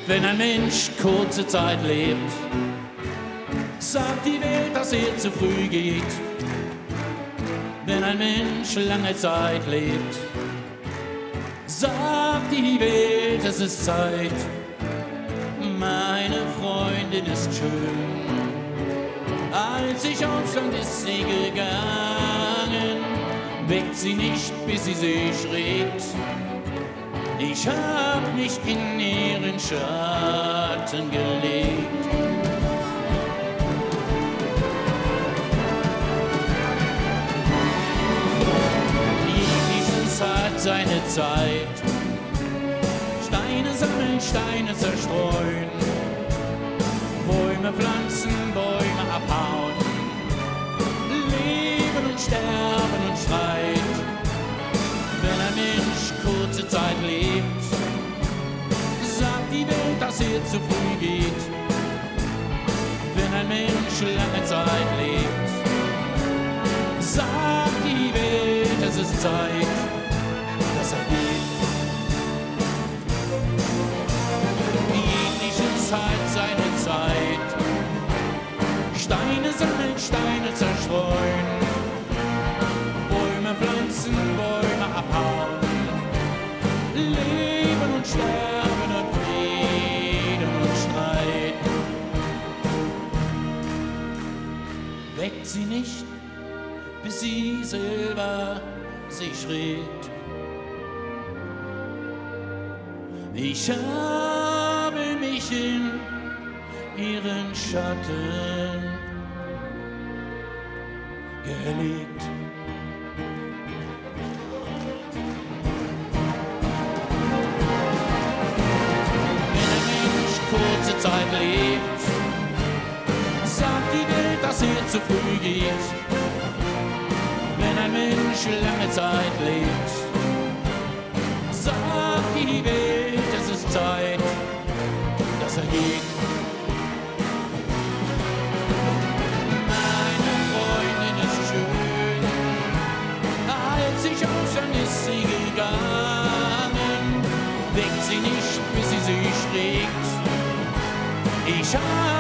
Wenn ein Mensch kurze Zeit lebt, sagt die Welt, dass er zu früh geht. Wenn ein Mensch lange Zeit lebt, sagt die Welt, es ist Zeit. Meine Freundin ist schön, als ich aufstand, ist sie gegangen. Weckt sie nicht, bis sie sich schreckt. Ich hab mich in ihren Schatten gelegt. Jedes hat seine Zeit. Steine sammeln, Steine zerstreuen. Bäume pflanzen, Bäume abhauen. Leben und sterben und Streit. Wenn ein Mensch kurze Zeit lebt, sagt die Welt, dass er zu früh geht. Wenn ein Mensch lange Zeit lebt, sagt die Welt, es ist Zeit, dass er geht. Jegliches hat seine Zeit. Steine sammeln, Steine zerstreuen. Bäume pflanzen, Bäume abhauen. Leben und sterben und Frieden und Streit. Weckt sie nicht, bis sie selber sich regt. Ich habe mich in ihren Schatten gelegt. Kurze Zeit lebt, sagt die Welt, dass er zu früh geht. Wenn ein Mensch lange Zeit lebt, sagt die Welt, es ist Zeit, dass er geht. Meine Freundin ist schön, als ich aufstand, ist sie gegangen. Weckt sie nicht, bis sie sich schlägt. Ich